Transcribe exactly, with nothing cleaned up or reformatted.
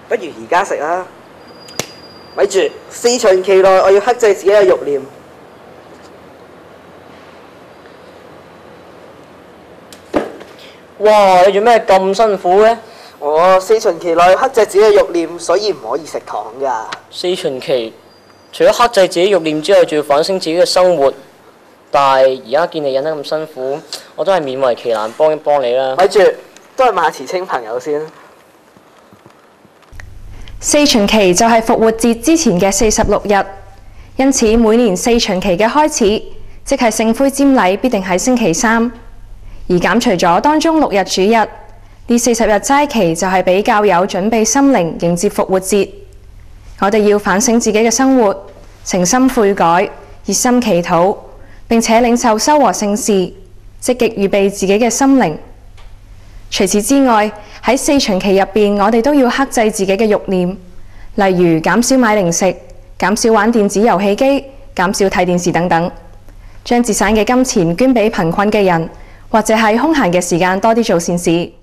不如而家食啦。咪住，四旬期內我要克制自己嘅慾念。 哇！你做咩咁辛苦嘅？ 我四旬期內克制自己嘅慾念，所以唔可以食糖㗎。 四旬期除咗克制自己慾念之外，仲要反省自己嘅生活。但係而家見你忍得咁辛苦，我都係勉為其難幫一幫你啦。 咪住，都係馬慈清朋友先。 四旬期就係復活節之前嘅四十六日，因此每年四旬期嘅開始，即係聖灰瞻禮必定喺星期三，而減除咗當中六日主日，呢四十日齋期就係俾教友準備心靈迎接復活節。我哋要反省自己嘅生活，誠心悔改，熱心祈禱，並且領受修和聖事，積極預備自己嘅心靈。除此之外，喺四旬期入邊，我哋都要克制自己嘅慾念，例如減少買零食、減少玩電子遊戲機、減少睇電視等等，將節省嘅金錢捐俾貧困嘅人，或者喺空閒嘅時間多啲做善事。